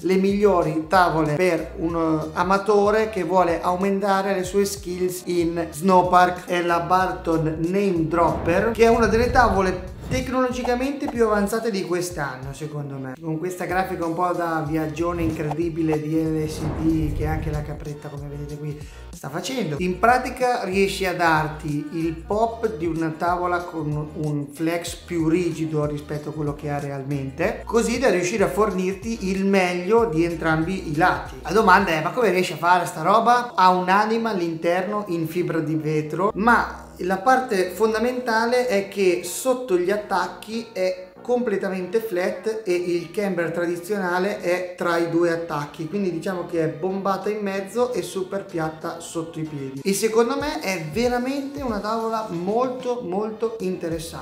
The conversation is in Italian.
le migliori tavole per un amatore che vuole aumentare le sue skills in snowpark. È la Barton Name Dropper, che è una delle tavole tecnologicamente più avanzate di quest'anno, secondo me, con questa grafica un po' da viaggione incredibile di LCD che anche la capretta, come vedete qui, sta facendo. In pratica riesce a darti il pop di una tavola con un flex più rigido rispetto a quello che ha realmente, così da riuscire a fornirti il meglio di entrambi i lati. La domanda è: ma come riesce a fare sta roba? Ha un'anima all'interno in fibra di vetro, ma la parte fondamentale è che sotto gli attacchi è completamente flat e il camber tradizionale è tra i due attacchi, quindi diciamo che è bombata in mezzo e super piatta sotto i piedi. E secondo me è veramente una tavola molto interessante.